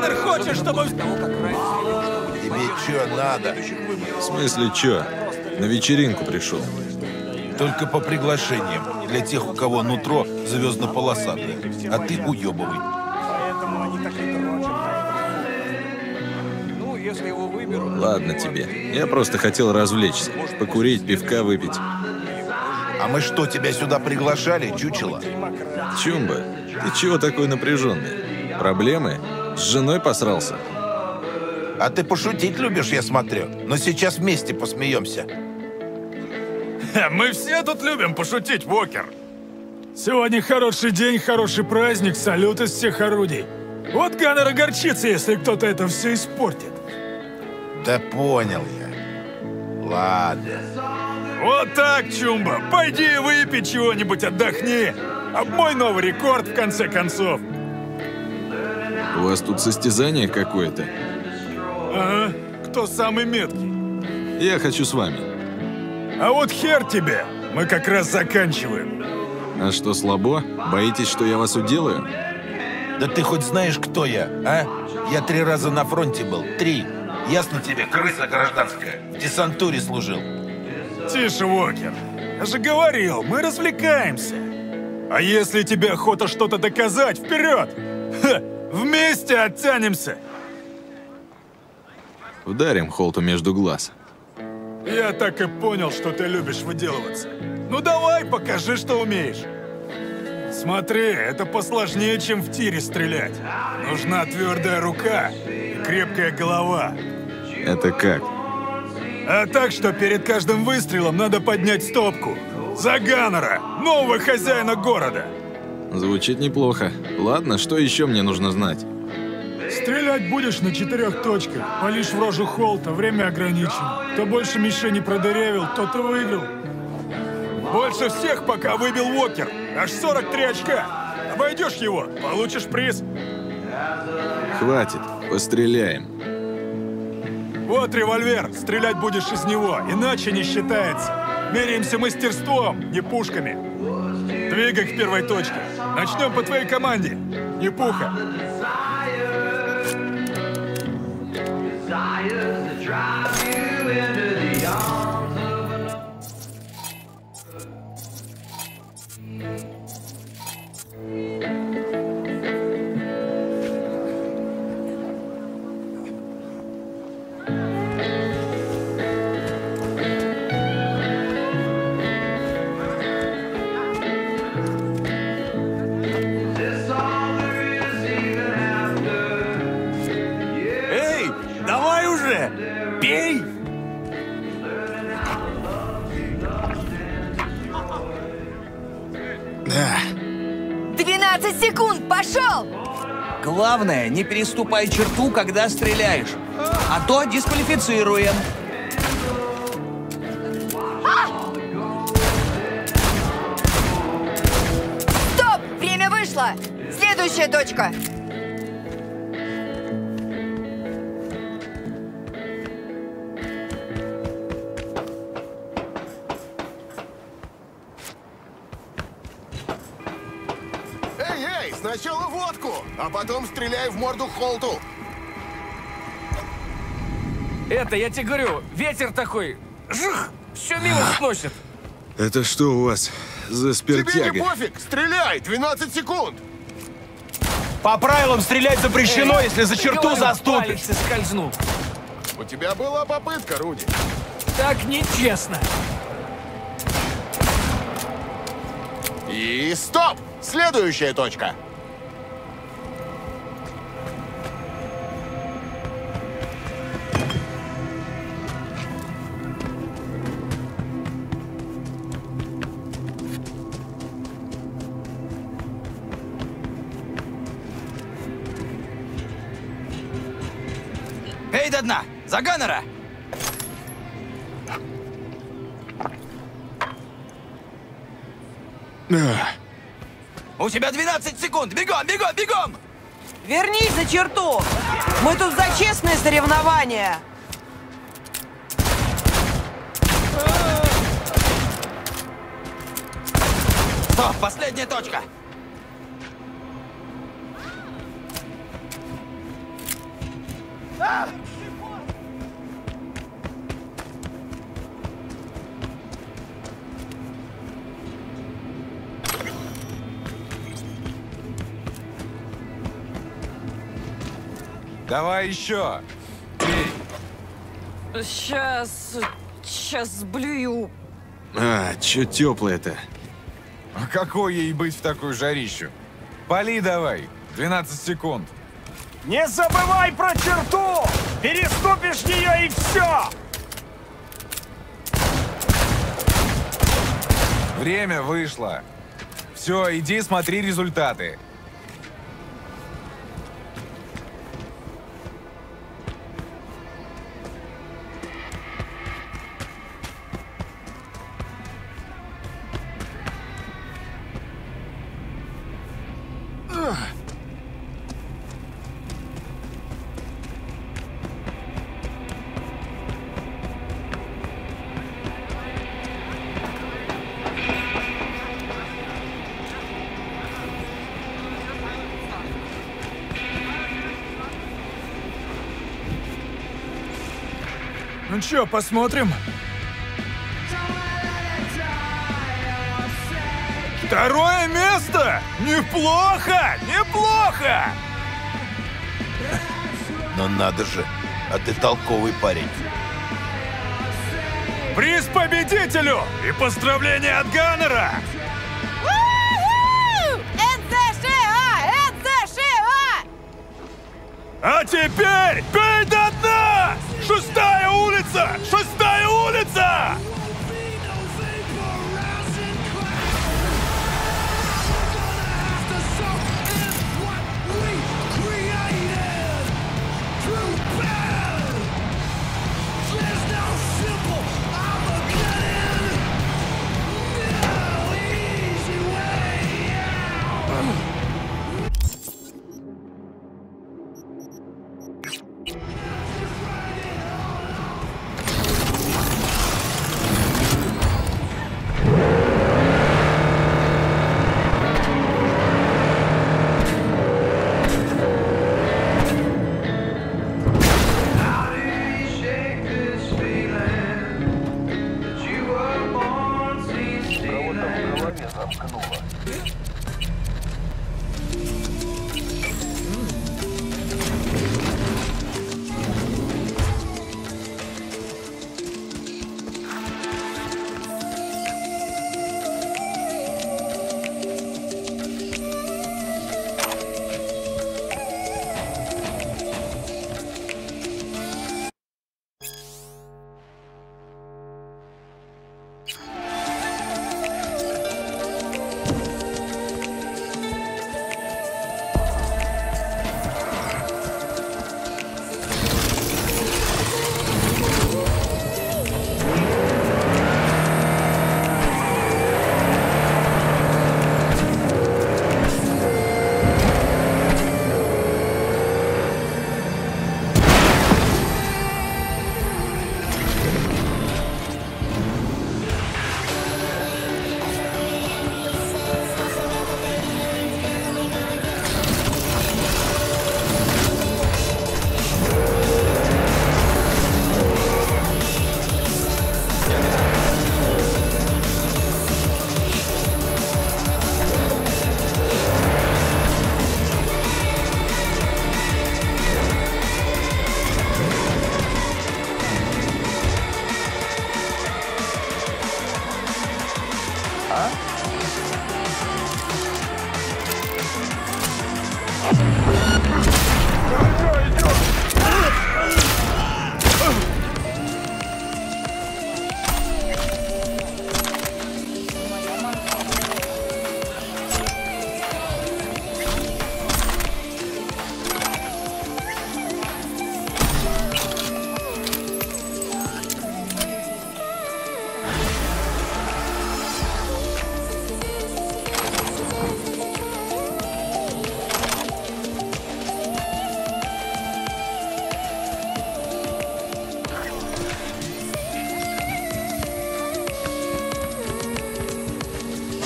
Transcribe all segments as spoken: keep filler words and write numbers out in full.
Ганнер хочет, чтобы... Тебе чё надо? В смысле, чё? На вечеринку пришел. Только по приглашениям. Для тех, у кого нутро звездно-полосатое. А ты уёбывай. Ладно тебе. Я просто хотел развлечься. Покурить, пивка выпить. А мы что, тебя сюда приглашали, чучело? Чумба, ты чего такой напряженный? Проблемы? С женой посрался? А ты пошутить любишь, я смотрю. Но сейчас вместе посмеемся. Мы все тут любим пошутить, Уокер. Сегодня хороший день, хороший праздник, салют из всех орудий. Вот Ганнер огорчится, если кто-то это все испортит. Да понял я. Ладно. Вот так, Чумба. Пойди выпей чего-нибудь, отдохни. Обмой новый рекорд, в конце концов. У вас тут состязание какое-то? Ага. Кто самый меткий? Я хочу с вами. А вот хер тебе. Мы как раз заканчиваем. А что, слабо? Боитесь, что я вас уделаю? Да ты хоть знаешь, кто я, а? Я три раза на фронте был. Три. Ясно тебе, крыса гражданская. В десантуре служил. Тише, Уокер. Я же говорил, мы развлекаемся. А если тебе охота что-то доказать, вперед! Ха! Вместе оттянемся! Ударим Холту между глаз. Я так и понял, что ты любишь выделываться. Ну давай, покажи, что умеешь. Смотри, это посложнее, чем в тире стрелять. Нужна твердая рука и крепкая голова. Это как? А так, что перед каждым выстрелом надо поднять стопку. За Ганнера, нового хозяина города. Звучит неплохо. Ладно, что еще мне нужно знать? Стрелять будешь на четырех точках. Палишь в рожу Холта, время ограничено. Кто больше мишени продырявил, тот и выиграл. Больше всех пока выбил Уокер. Аж сорок три очка. Обойдешь его, получишь приз. Хватит, постреляем. Вот револьвер, стрелять будешь из него, иначе не считается. Меряемся мастерством, не пушками. Двигай к первой точке. Начнем по твоей команде. Не пуха. Бей! двенадцать секунд, пошел! Главное, не переступай черту, когда стреляешь. А то дисквалифицируем. Стоп! Время вышло! Следующая точка! Сначала водку, а потом стреляй в морду Холту. Это, я тебе говорю, ветер такой, жух, все мимо сносит. Это что у вас за спиртяга? Тебе не пофиг, стреляй, двенадцать секунд. По правилам стрелять запрещено, Эй, если за черту говорю, заступишь. палец скользнул. У тебя была попытка, Руди. Так нечестно. И стоп! Следующая точка. Эй, до дна! За Ганнера! У тебя двенадцать секунд! Бегом, бегом, бегом! Вернись за черту! Мы тут за честное соревнование! Стоп, последняя точка! Давай еще! Сейчас... Сейчас сблюю. А, чё теплое-то? А какой ей быть в такую жарищу? Пали давай! двенадцать секунд. Не забывай про черту! Переступишь ее и все! Время вышло. Все, иди смотри результаты. Ну чё, посмотрим? Второе место! Неплохо! Неплохо! Но надо же, а ты толковый парень. Приз победителю! И поздравления от Ганнера! эн зэ шэ а! эн зэ шэ а! А теперь пей до дна! Шестая улица! Шестая улица!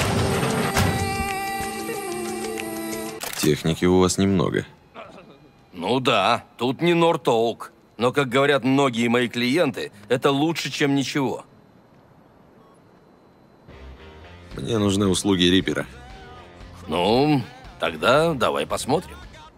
Техники у вас немного. Ну да, тут не Нортоук. Но, как говорят многие мои клиенты, это лучше, чем ничего. Мне нужны услуги Риппера. Ну, тогда давай посмотрим.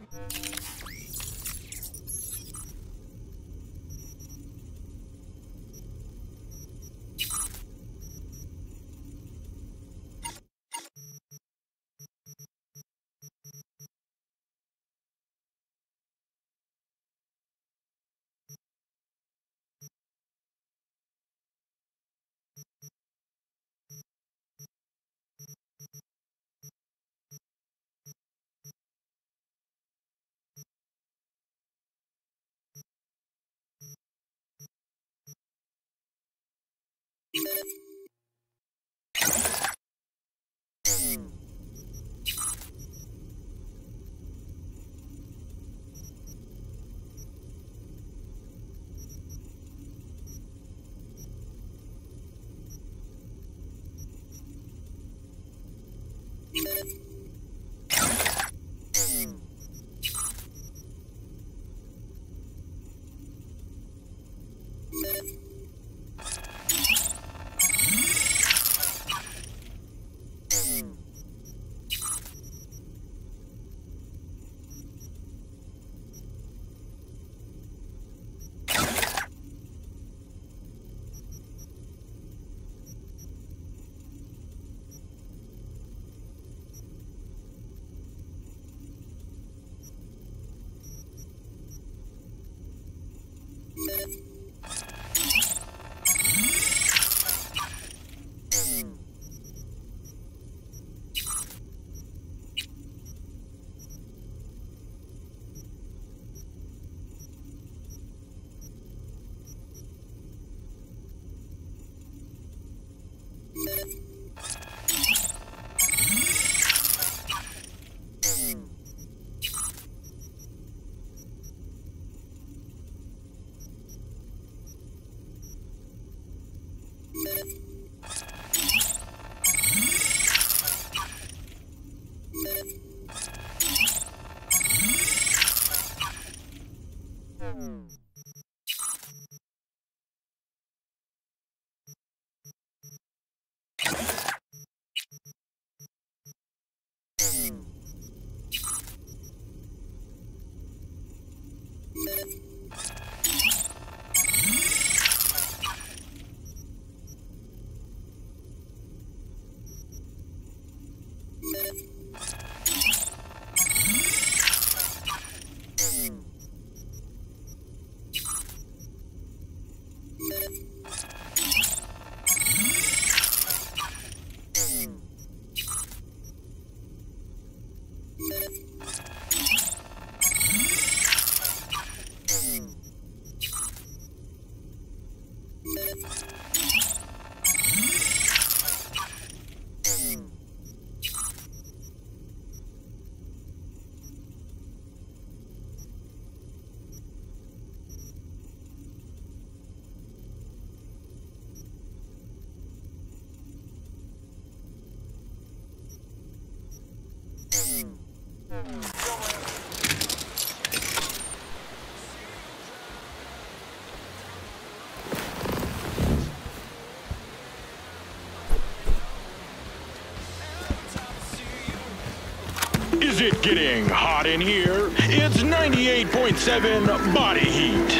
Is it getting hot in here? It's ninety-eight point seven Body Heat.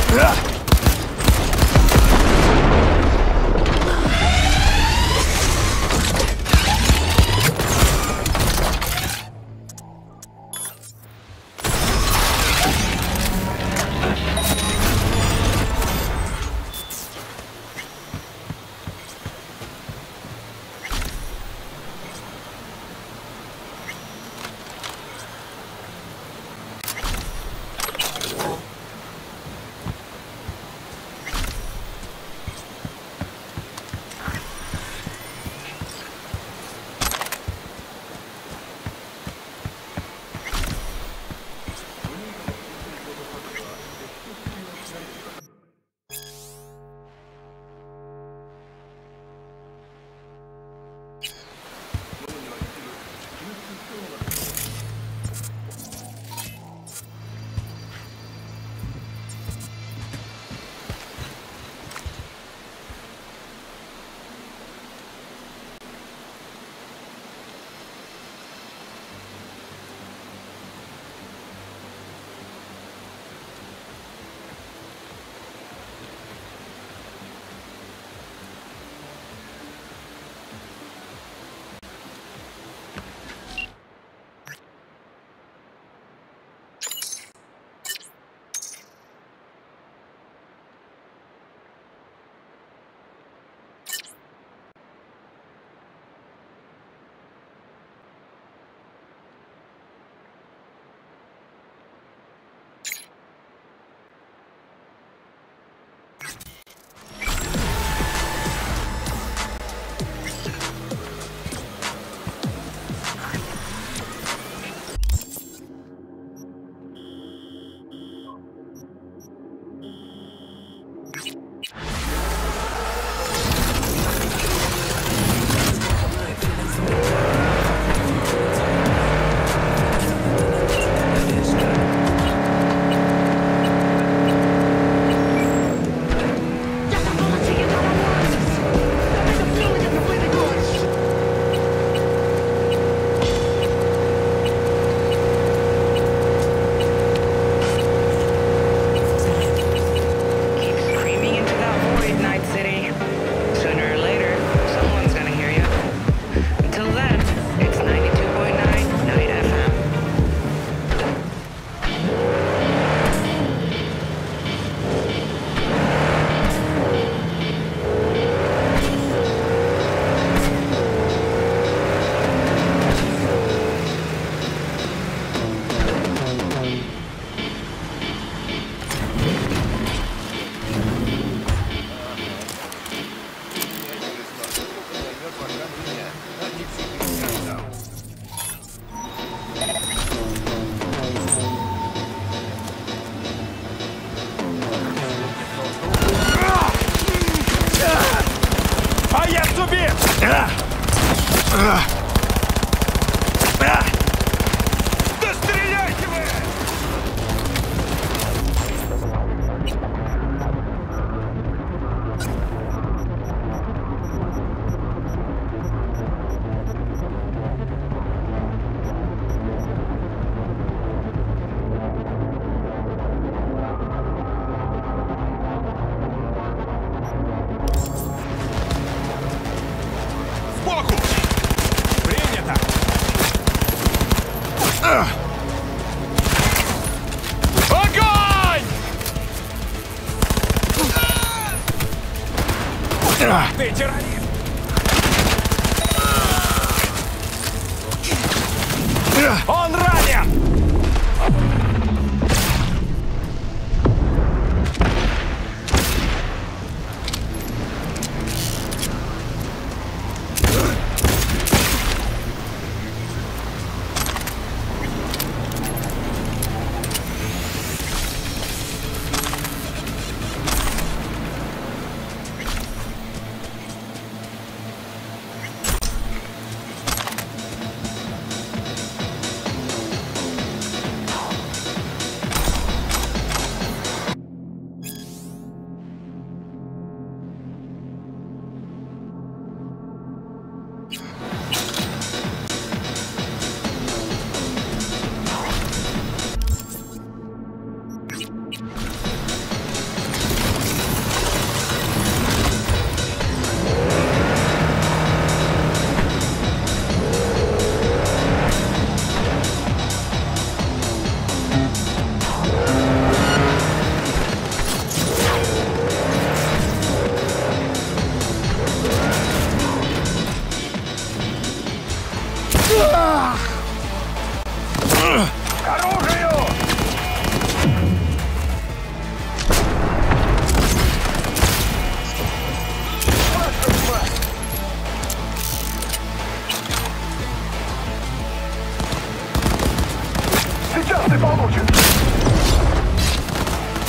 Ты террорист! Он ранен!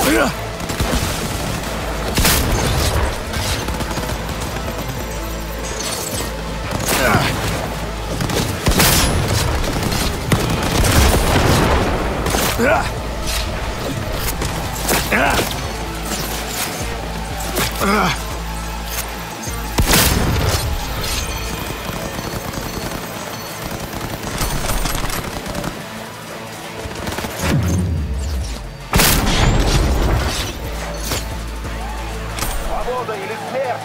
Свобода или смерть?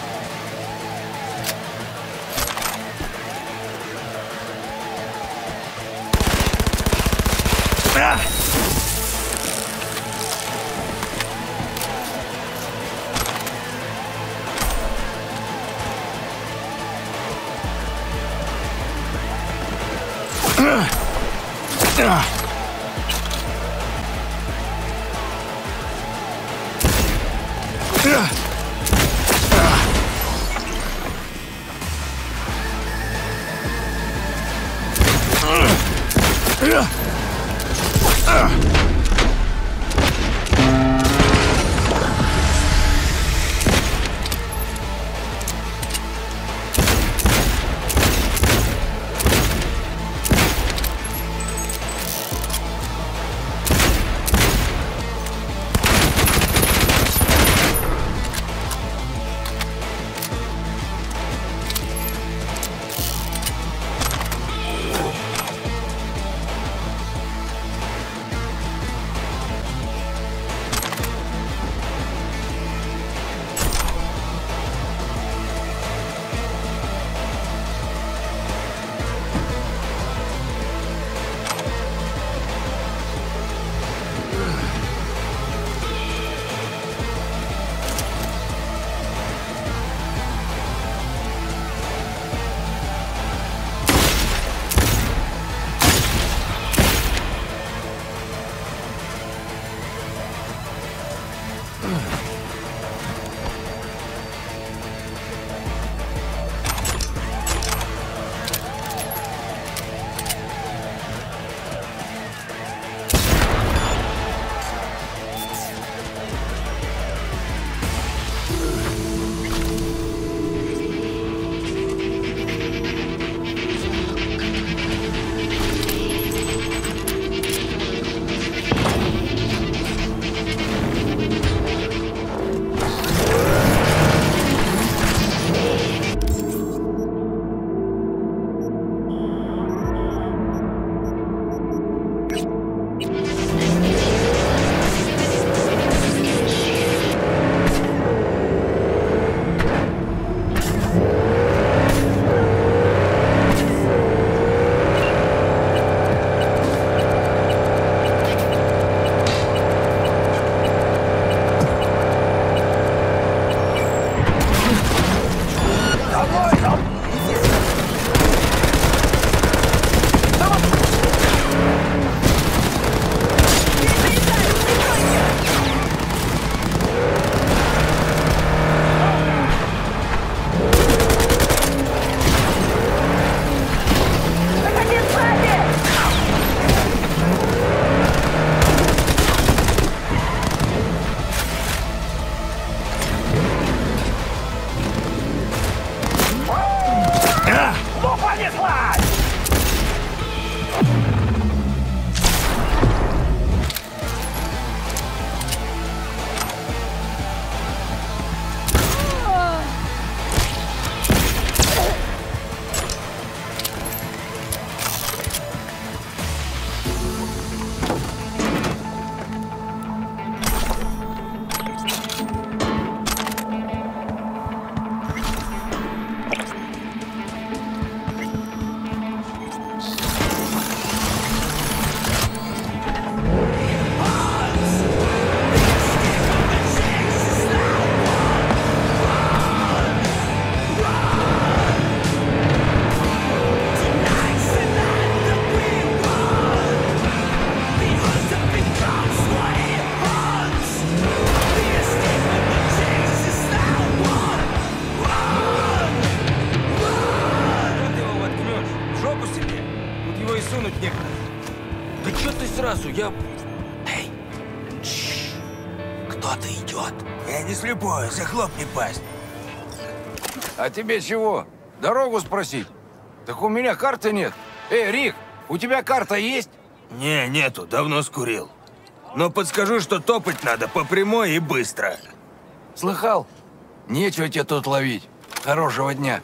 Кто-то идет. Я не слепой, захлопни пасть. А тебе чего? Дорогу спросить? Так у меня карты нет. Эй, Рик, у тебя карта есть? Не, нету, давно скурил. Но подскажу, что топать надо по прямой и быстро. Слыхал? Нечего тебе тут ловить. Хорошего дня.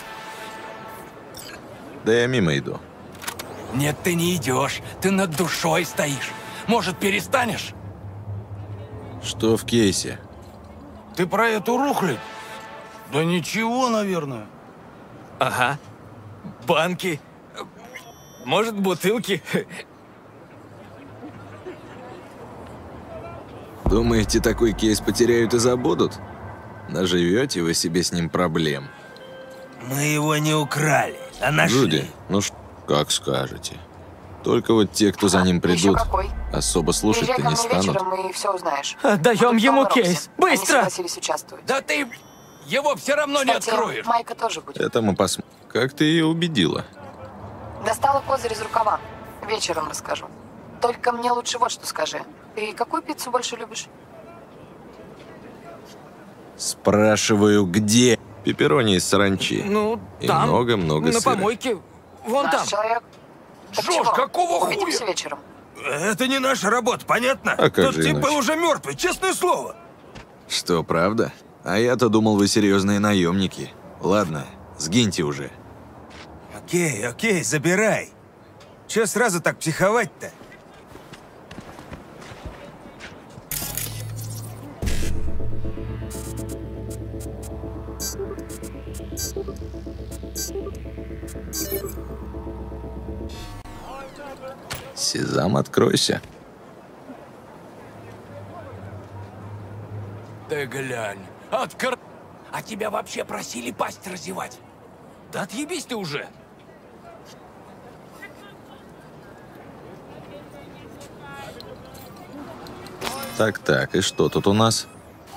Да я мимо иду. Нет, ты не идешь. Ты над душой стоишь. Может, перестанешь? Что в кейсе? Ты про эту рухлядь? Да ничего, наверное. Ага. Банки. Может, бутылки. Думаете, такой кейс потеряют и забудут? Наживете вы себе с ним проблем. Мы его не украли, а нашли. Джуди, ну ш... как скажете. Только вот те, кто за ним придут, особо слушать-то не станут. вечером и все узнаешь. Отдаем ему кейс. Они Быстро! согласились участвовать. Да ты его все равно не Кстати, откроешь. Майка тоже будет. Это мы посмотрим. Как ты ее убедила? Достала козырь из рукава. Вечером расскажу. Только мне лучше вот что скажи. Ты какую пиццу больше любишь? Спрашиваю, где? Пепперони из саранчи. Ну, И там, много-много на сыра. помойке. Вон Наш там. человек. Так Жош, чего? какого Увидимся хуя? вечером. Это не наша работа, понятно? А как Тот же тип иначе? был уже мертвый, честное слово. Что, правда? А я-то думал, вы серьезные наемники. Ладно, сгиньте уже. Окей, окей, забирай. Че сразу так психовать-то? Сезам, откройся. Ты глянь. Откр... А тебя вообще просили пасть разевать? Да отъебись ты уже. Так-так, и что тут у нас?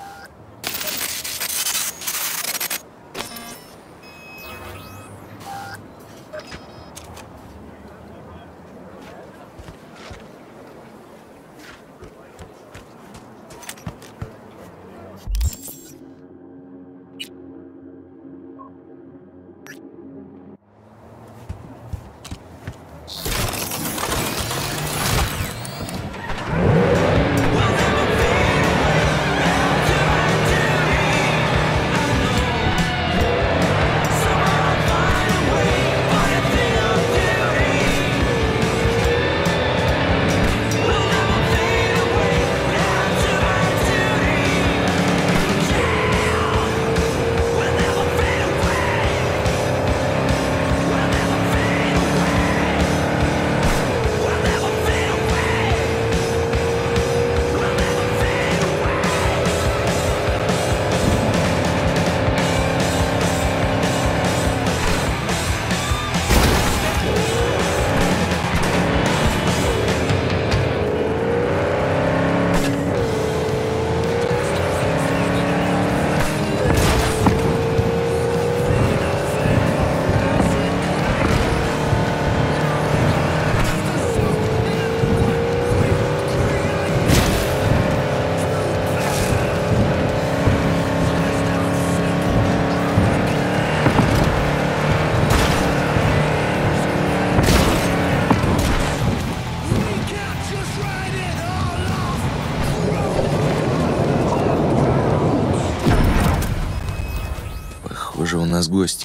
Похоже, у нас гости.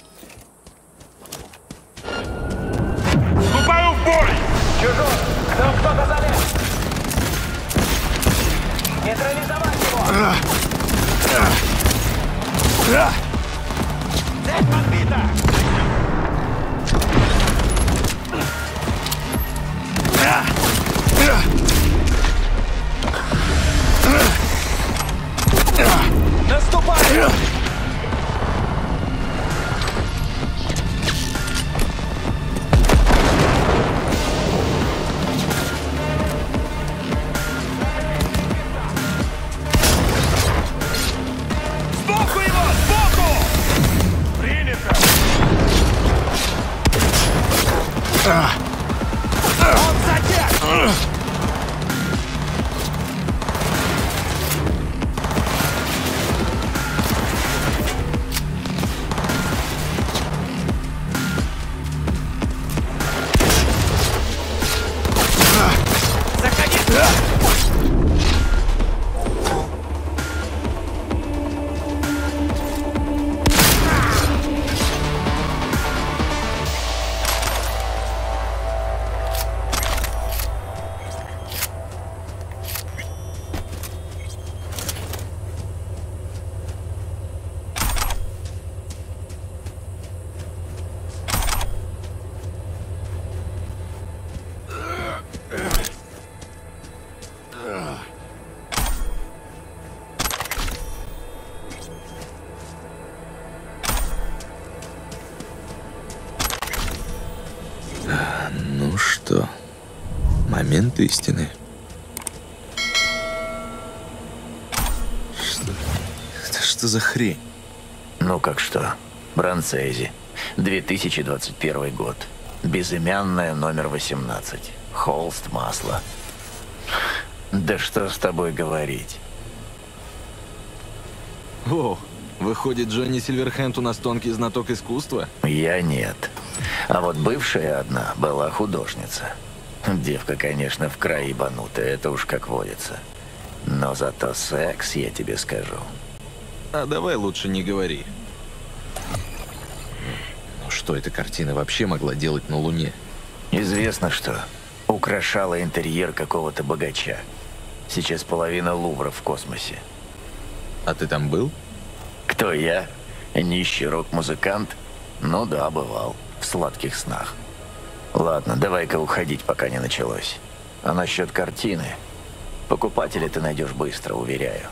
Вступаю в бой! Чужой! Там кто-то залез! Нейтрализовать его! Цель подбита! Наступай! Сбоку его! Сбоку! Принято! Он затек! От истины. Что? Это что за хрень? Ну как что? Бронцези. две тысячи двадцать первый год. Безымянная, номер восемнадцать. Холст масла. Да что с тобой говорить? О, выходит, Джонни Сильверхенд у нас тонкий знаток искусства? Я нет. А вот бывшая одна была художница. Девка, конечно, в край ебанутая, это уж как водится. Но зато секс, я тебе скажу. А давай лучше не говори. Ну что эта картина вообще могла делать на Луне? Известно, что украшала интерьер какого-то богача. Сейчас половина Лувра в космосе. А ты там был? Кто я? Нищий рок-музыкант? Ну да, бывал. В сладких снах. Ладно, давай-ка уходить, пока не началось. А насчет картины? Покупателя ты найдешь быстро, уверяю.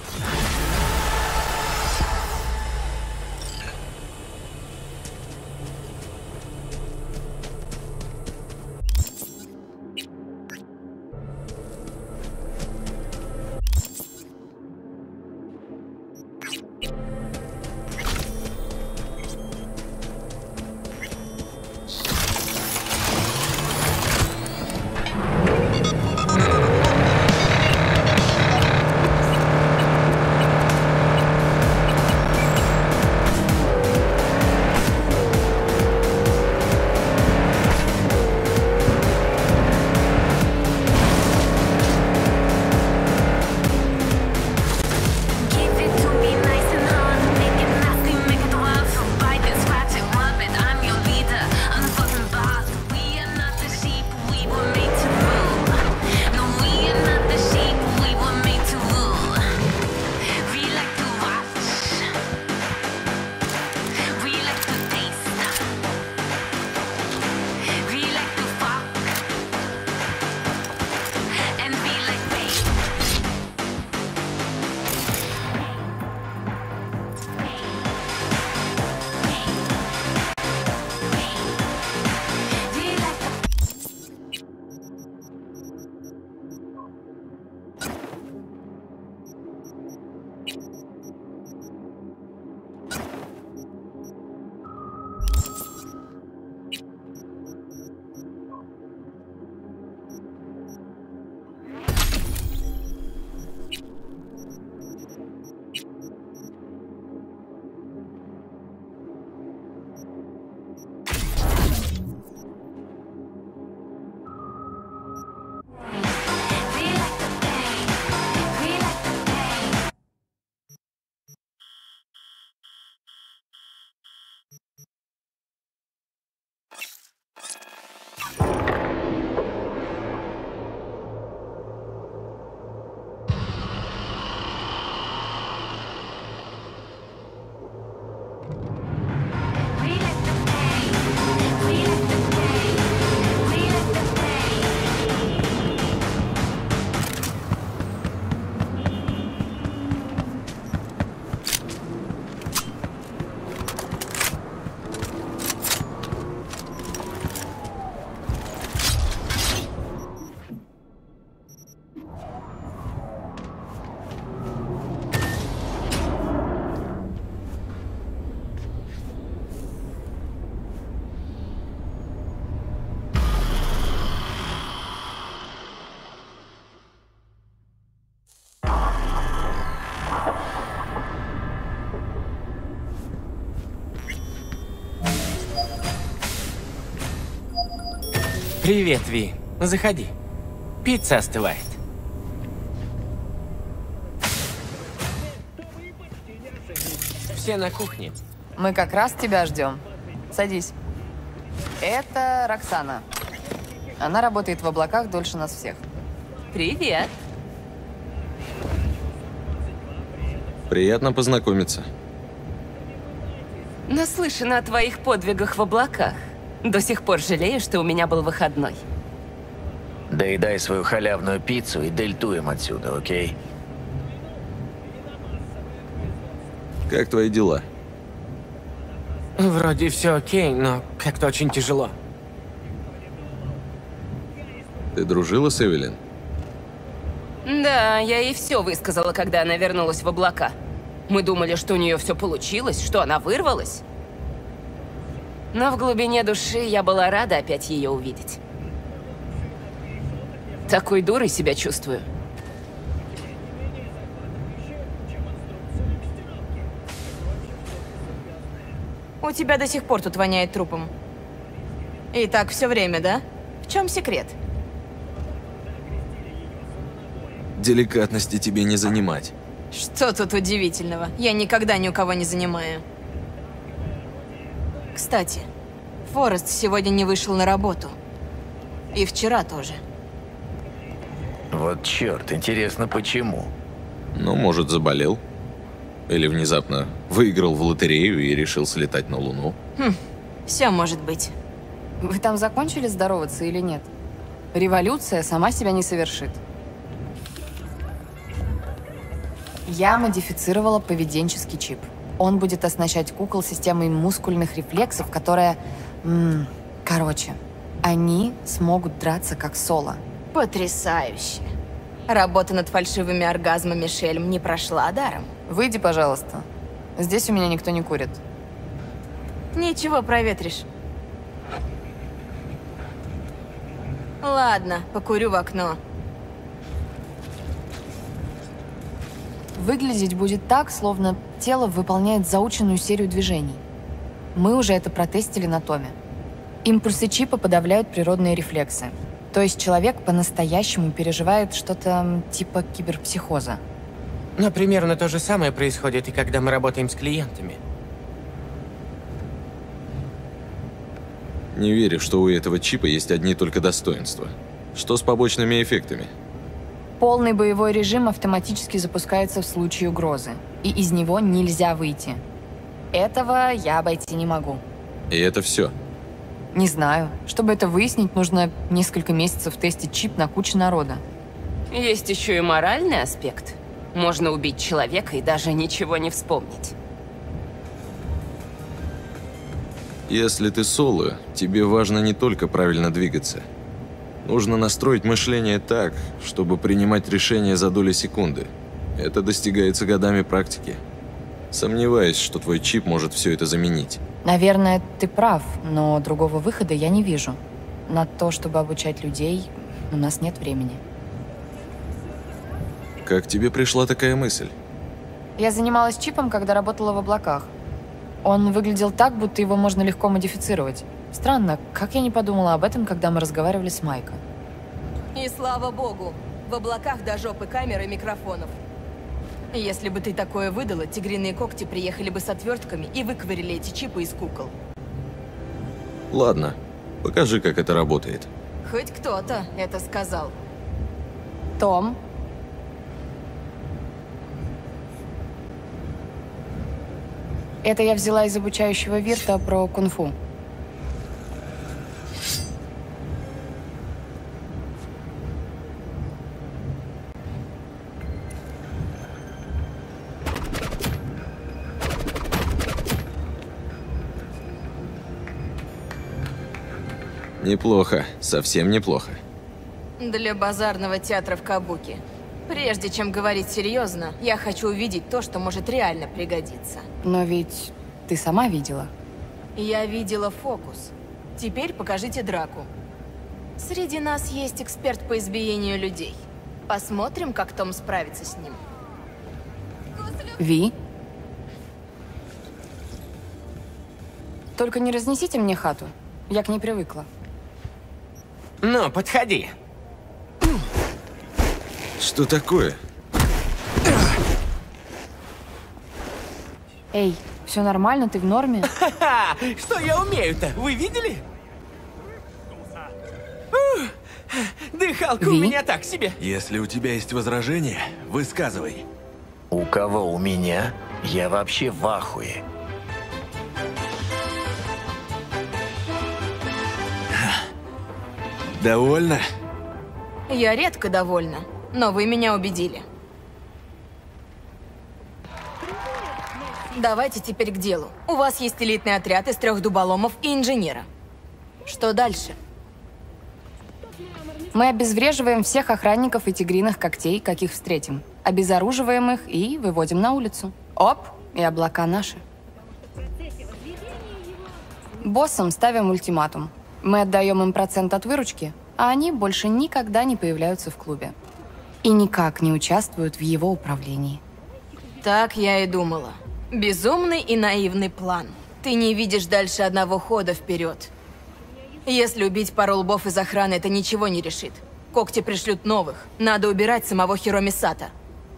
Привет, Ви. Заходи. Пицца остывает. Все на кухне. Мы как раз тебя ждем. Садись. Это Роксана. Она работает в облаках дольше нас всех. Привет. Приятно познакомиться. Наслышана о твоих подвигах в облаках. До сих пор жалею, что у меня был выходной. Доедай свою халявную пиццу и дельтуем отсюда, окей? Как твои дела? Вроде все окей, но как-то очень тяжело. Ты дружила с Эвелин? Да, я ей все высказала, когда она вернулась в облака. Мы думали, что у нее все получилось, что она вырвалась. Но в глубине души я была рада опять ее увидеть. Такой дурой себя чувствую. У тебя до сих пор тут воняет трупом. И так все время, да? В чем секрет? Деликатности тебе не занимать. Что тут удивительного? Я никогда ни у кого не занимаю. Кстати, Форест сегодня не вышел на работу. И вчера тоже. Вот черт, интересно, почему? Ну, может, заболел. Или внезапно выиграл в лотерею и решил слетать на Луну. Хм, все может быть. Вы там закончили здороваться или нет? Революция сама себя не совершит. Я модифицировала поведенческий чип. Он будет оснащать кукол системой мускульных рефлексов, которая... М-м, короче, они смогут драться как Соло. Потрясающе. Работа над фальшивыми оргазмами Шельм не прошла даром. Выйди, пожалуйста. Здесь у меня никто не курит. Ничего, проветришь. Ладно, покурю в окно. Выглядеть будет так, словно тело выполняет заученную серию движений. Мы уже это протестили на Томе. Импульсы чипа подавляют природные рефлексы. То есть человек по-настоящему переживает что-то типа киберпсихоза. Но примерно то же самое происходит и когда мы работаем с клиентами. Не верю, что у этого чипа есть одни только достоинства. Что с побочными эффектами? Полный боевой режим автоматически запускается в случае угрозы, и из него нельзя выйти. Этого я обойти не могу. И это все? Не знаю. Чтобы это выяснить, нужно несколько месяцев тестить чип на куче народа. Есть еще и моральный аспект. Можно убить человека и даже ничего не вспомнить. Если ты соло, тебе важно не только правильно двигаться. Нужно настроить мышление так, чтобы принимать решения за доли секунды. Это достигается годами практики. Сомневаюсь, что твой чип может все это заменить. Наверное, ты прав, но другого выхода я не вижу. На то, чтобы обучать людей, у нас нет времени. Как тебе пришла такая мысль? Я занималась чипом, когда работала в облаках. Он выглядел так, будто его можно легко модифицировать. Странно, как я не подумала об этом, когда мы разговаривали с Майко. И слава богу, в облаках до жопы камер и микрофонов. Если бы ты такое выдала, тигриные когти приехали бы с отвертками и выковырили эти чипы из кукол. Ладно, покажи, как это работает. Хоть кто-то это сказал. Том? Это я взяла из обучающего вирта про кунг-фу. Неплохо, совсем неплохо. Для базарного театра в Кабуки. Прежде чем говорить серьезно, я хочу увидеть то, что может реально пригодиться. Но ведь ты сама видела. Я видела фокус. Теперь покажите драку. Среди нас есть эксперт по избиению людей. Посмотрим, как Том справится с ним. Ви? Только не разнесите мне хату. Я к ней привыкла. Ну, подходи. Что такое? Эй, все нормально? Ты в норме? Ха-ха! Что я умею-то? Вы видели? Ух, дыхалка Ви? у меня так себе. Если у тебя есть возражения, высказывай. У кого у меня? Я вообще в ахуе. Довольно? Я редко довольна, но вы меня убедили. Давайте теперь к делу. У вас есть элитный отряд из трех дуболомов и инженера. Что дальше? Мы обезвреживаем всех охранников и тигриных когтей, каких встретим. Обезоруживаем их и выводим на улицу. Оп, и облака наши. Боссам ставим ультиматум. Мы отдаем им процент от выручки, а они больше никогда не появляются в клубе. И никак не участвуют в его управлении. Так я и думала. Безумный и наивный план. Ты не видишь дальше одного хода вперед. Если убить пару лбов из охраны, это ничего не решит. Когти пришлют новых. Надо убирать самого Хироми Сато.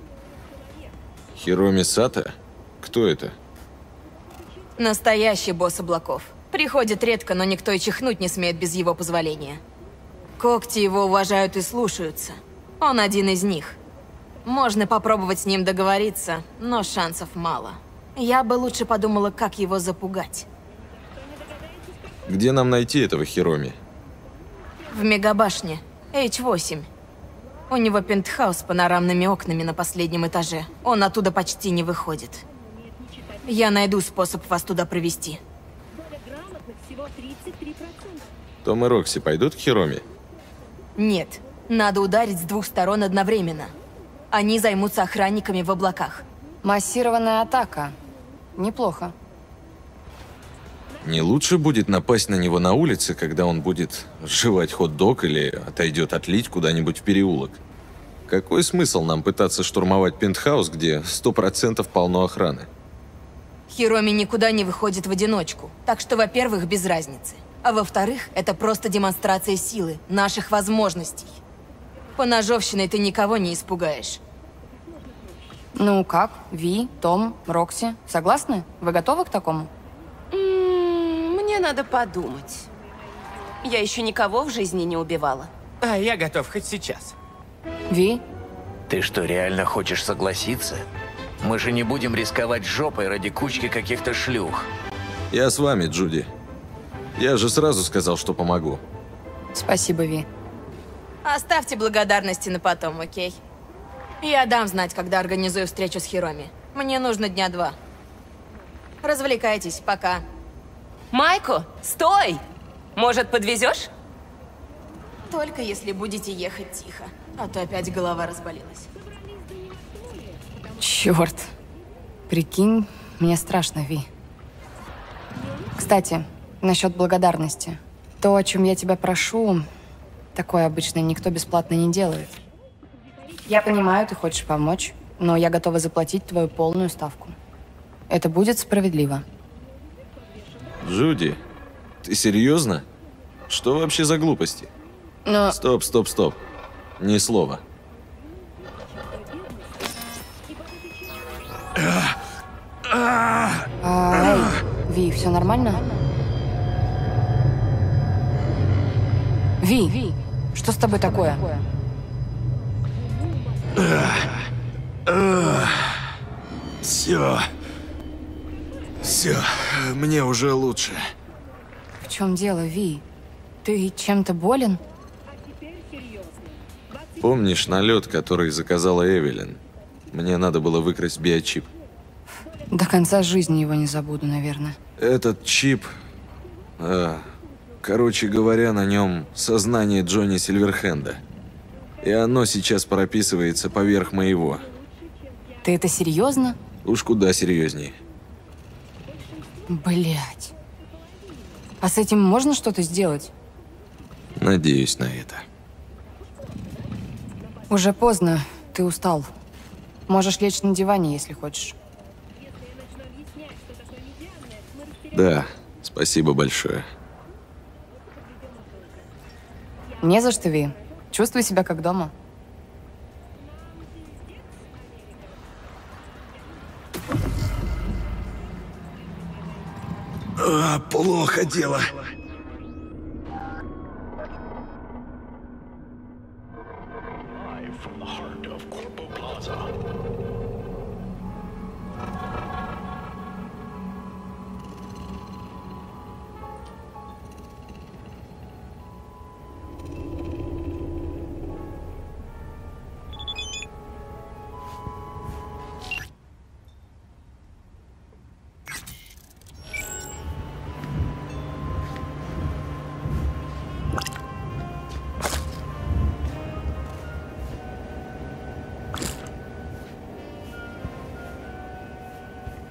Хироми Сато? Кто это? Настоящий босс облаков. Приходит редко, но никто и чихнуть не смеет без его позволения. Когти его уважают и слушаются. Он один из них. Можно попробовать с ним договориться, но шансов мало. Я бы лучше подумала, как его запугать. Где нам найти этого Хироми? В мегабашне. эйч восемь. У него пентхаус с панорамными окнами на последнем этаже. Он оттуда почти не выходит. Я найду способ вас туда провести. Том и Рокси пойдут к Хироми? Нет. Надо ударить с двух сторон одновременно. Они займутся охранниками в облаках. Массированная атака. Неплохо. Не лучше будет напасть на него на улице, когда он будет жевать хот-дог или отойдет отлить куда-нибудь в переулок? Какой смысл нам пытаться штурмовать пентхаус, где сто процентов полно охраны? Хироми никуда не выходит в одиночку, так что, во-первых, без разницы. А во-вторых, это просто демонстрация силы, наших возможностей. Поножовщиной ты никого не испугаешь. Ну как? Ви, Том, Рокси, согласны? Вы готовы к такому? Мне надо подумать. Я еще никого в жизни не убивала. А я готов хоть сейчас. Ви? Ты что, реально хочешь согласиться? Мы же не будем рисковать жопой ради кучки каких-то шлюх. Я с вами, Джуди. Я же сразу сказал, что помогу. Спасибо, Ви. Оставьте благодарности на потом, окей? Я дам знать, когда организую встречу с Хироми. Мне нужно дня два. Развлекайтесь, пока. Майко, стой! Может, подвезешь? Только если будете ехать тихо, а то опять голова разболелась. Черт. Прикинь, мне страшно, Ви. Кстати, насчет благодарности. То, о чем я тебя прошу, такое обычно никто бесплатно не делает. Я понимаю, ты хочешь помочь, но я готова заплатить твою полную ставку. Это будет справедливо. Джуди, ты серьезно? Что вообще за глупости? Но... Стоп, стоп, стоп. Ни слова. А, эй, Ви, все нормально? Ви, Ви, что с тобой такое? Все. Все, мне уже лучше. В чем дело, Ви? Ты чем-то болен? Помнишь налет, который заказала Эвелин? Мне надо было выкрасть биочип. До конца жизни его не забуду, наверное. Этот чип... э, короче говоря, на нем сознание Джонни Сильверхенда. И оно сейчас прописывается поверх моего. Ты это серьезно? Уж куда серьезнее. Блять. А с этим можно что-то сделать? Надеюсь на это. Уже поздно. Ты устал. Можешь лечь на диване, если хочешь. Да, спасибо большое. Не за что, Ви. Чувствуй себя как дома. А, плохо дело.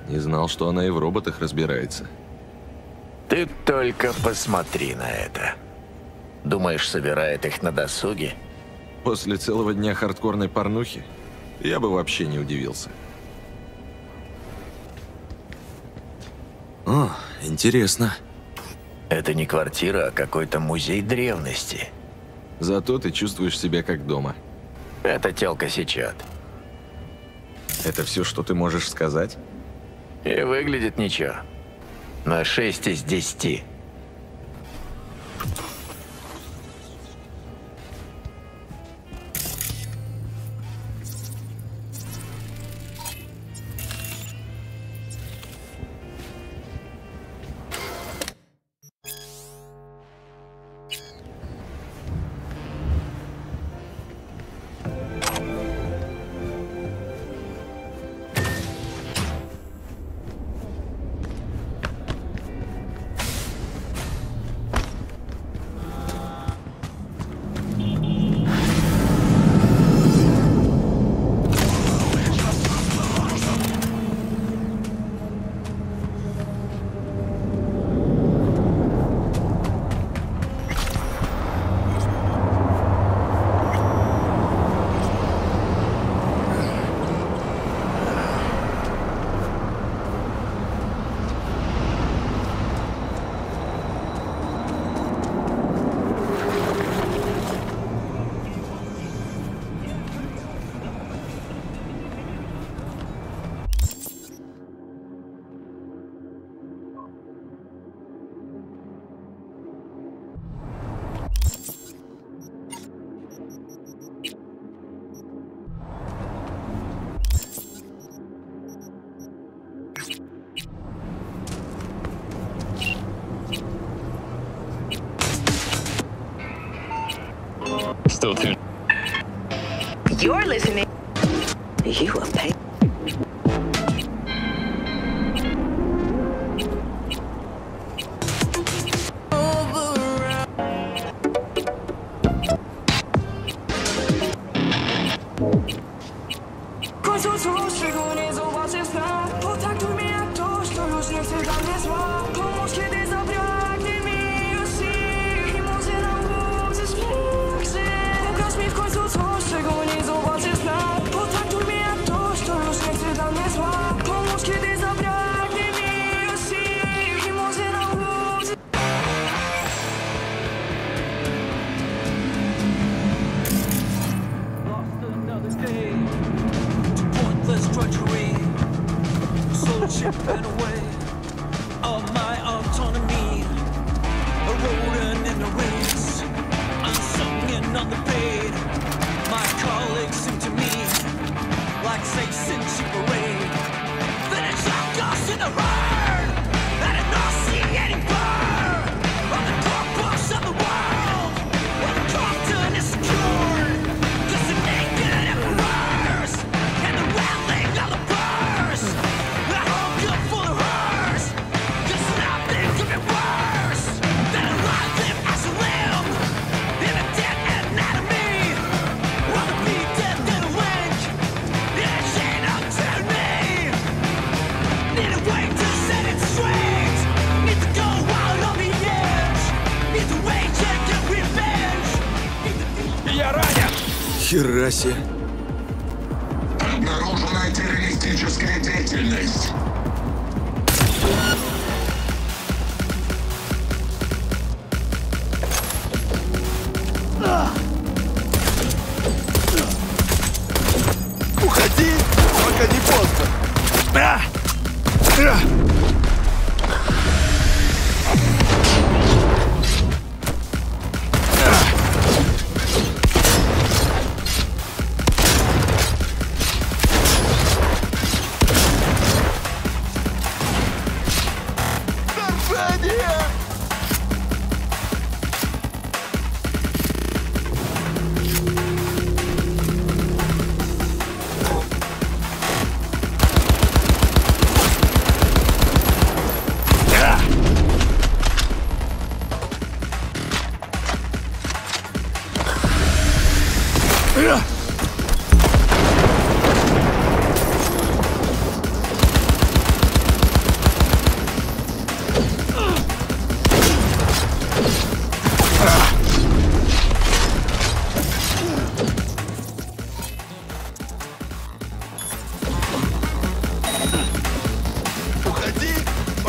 Не знал, что она и в роботах разбирается. Ты только посмотри на это. Думаешь, собирает их на досуге? После целого дня хардкорной порнухи я бы вообще не удивился. О, интересно. Это не квартира, а какой-то музей древности. Зато ты чувствуешь себя как дома. Это тёлка сечет. Это все, что ты можешь сказать? И выглядит ничего. На шесть из десяти. Still tuned. You're listening. You will pay. Хера себе. Обнаружена террористическая деятельность. Уходи, пока не поздно. А! А!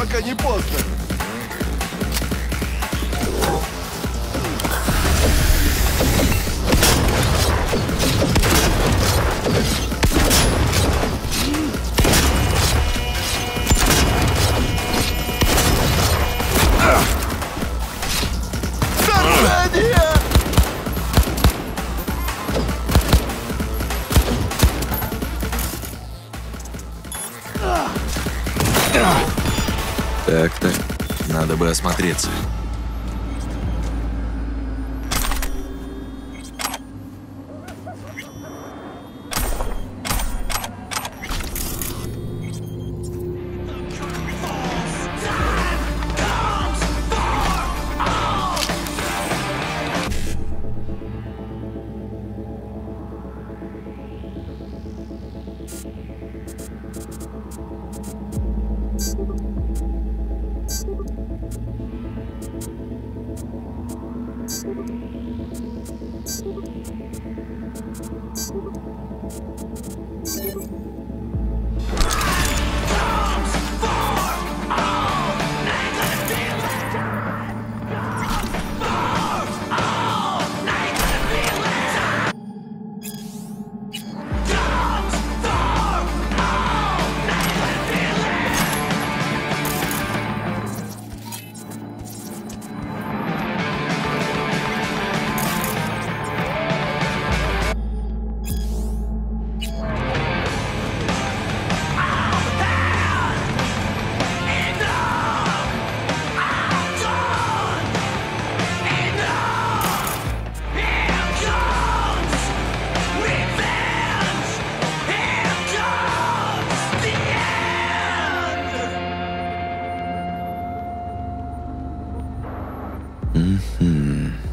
пока не поздно. Так-так, надо бы осмотреться. М-м.